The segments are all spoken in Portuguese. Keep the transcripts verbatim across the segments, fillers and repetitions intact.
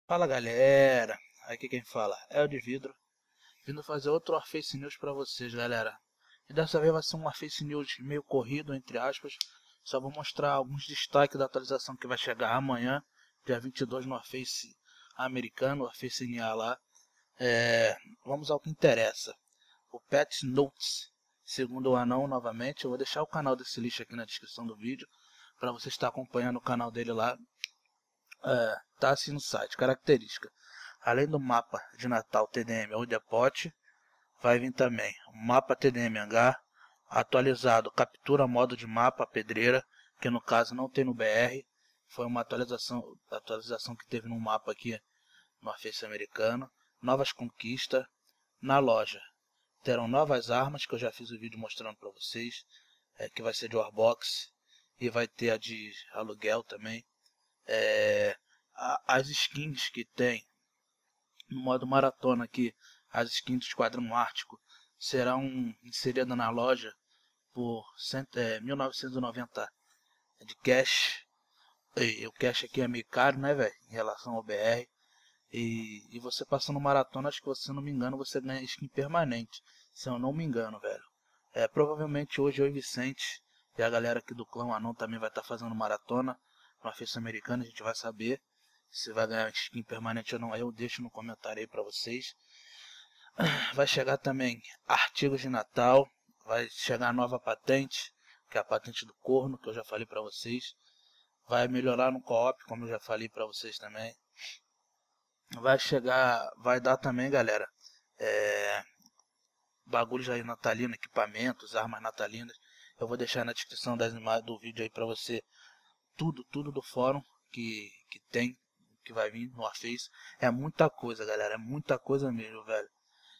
Fala galera, aqui quem fala é o de vidro, vindo fazer outro Warface News pra vocês galera. E dessa vez vai ser um Warface News meio corrido, entre aspas. Só vou mostrar alguns destaques da atualização que vai chegar amanhã, dia vinte e dois, no Warface americano, o Warface N A lá. É, vamos ao que interessa, o Patch Notes, segundo o anão novamente. Eu vou deixar o canal desse lixo aqui na descrição do vídeo, para você estar acompanhando o canal dele lá. É, tá assim no site, característica. Além do mapa de Natal T D M ou Depot, vai vir também o mapa T D M Hangar, atualizado captura modo de mapa pedreira, que no caso não tem no B R. Foi uma atualização, atualização que teve no mapa aqui no Warface americano. Novas conquistas na loja. Terão novas armas, que eu já fiz o vídeo mostrando para vocês, é, que vai ser de Warbox, e vai ter a de aluguel também. É, a, as skins que tem no modo maratona aqui, as skins do Esquadrão Ártico, serão inseridas na loja por cento, é, mil novecentos e noventa de cash. E o cash aqui é meio caro, né, velho, em relação ao B R. E, e você passando maratona, acho que, se eu não me engano, você ganha skin permanente, se eu não me engano, velho. É, provavelmente hoje eu e Vicente e a galera aqui do clã Anão também vai estar tá fazendo maratona no Warface americano. A gente vai saber se vai ganhar skin permanente ou não, aí eu deixo no comentário aí pra vocês. Vai chegar também artigos de Natal, vai chegar a nova patente, que é a patente do corno, que eu já falei pra vocês. Vai melhorar no co-op, como eu já falei pra vocês também. Vai chegar, vai dar também, galera, é, bagulhos aí natalino, equipamentos, armas natalinas. Eu vou deixar na descrição das imagens do vídeo aí pra você tudo, tudo do fórum que, que tem, que vai vir no Warface. É muita coisa, galera, é muita coisa mesmo, velho.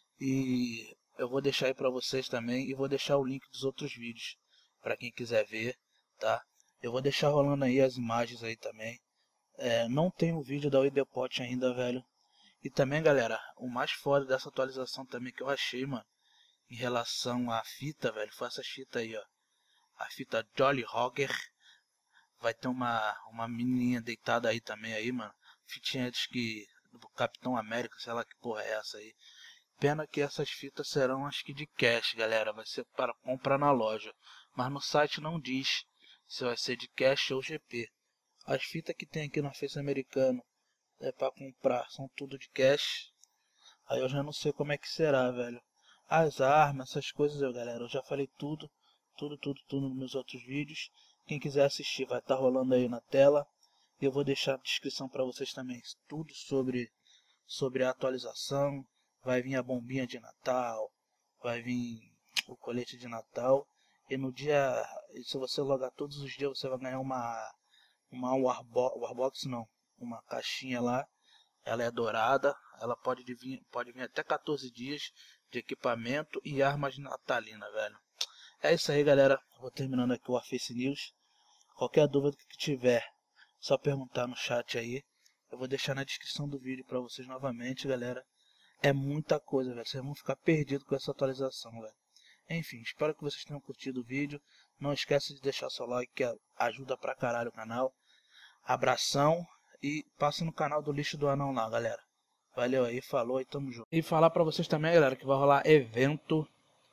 E eu vou deixar aí pra vocês também, e vou deixar o link dos outros vídeos pra quem quiser ver, tá? Eu vou deixar rolando aí as imagens aí também. É, não tem o vídeo da Depot ainda, velho. E também, galera, o mais foda dessa atualização também que eu achei, mano, em relação à fita, velho, foi essa fita aí, ó. A fita Jolly Roger. Vai ter uma, uma menininha deitada aí também aí, mano. Fitinha de que do Capitão América, sei lá que porra é essa aí. Pena que essas fitas serão, acho que, de cash, galera. Vai ser para comprar na loja. Mas no site não diz se vai ser de cash ou G P. As fitas que tem aqui no Warface americano é para comprar, são tudo de cash. Aí eu já não sei como é que será, velho. As armas, essas coisas, eu, galera, eu já falei tudo. Tudo, tudo, tudo nos meus outros vídeos. Quem quiser assistir vai estar rolando aí na tela. E eu vou deixar a descrição para vocês também. Tudo sobre, sobre a atualização. Vai vir a bombinha de Natal. Vai vir o colete de Natal. E no dia, se você logar todos os dias, você vai ganhar uma, uma Warbo, Warbox, não. Uma caixinha lá. Ela é dourada. Ela pode vir, pode vir até quatorze dias de equipamento e armas natalina, velho. É isso aí, galera. Vou terminando aqui o Warface News. Qualquer dúvida que tiver, só perguntar no chat aí. Eu vou deixar na descrição do vídeo pra vocês novamente, galera. É muita coisa, velho. Vocês vão ficar perdidos com essa atualização, velho. Enfim, espero que vocês tenham curtido o vídeo. Não esqueça de deixar seu like, que ajuda pra caralho o canal. Abração e passe no canal do Lixo do Anão lá, galera. Valeu aí, falou e tamo junto. E falar pra vocês também, galera, que vai rolar evento.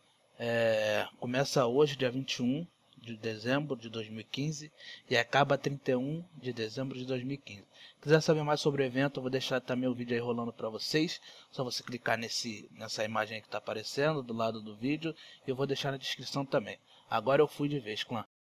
É, começa hoje, dia vinte e um de dezembro de dois mil e quinze, e acaba trinta e um de dezembro de dois mil e quinze. Quiser saber mais sobre o evento, eu vou deixar também o vídeo aí rolando para vocês. Só você clicar nesse, nessa imagem aí que está aparecendo do lado do vídeo, e eu vou deixar na descrição também. Agora eu fui de vez, clã.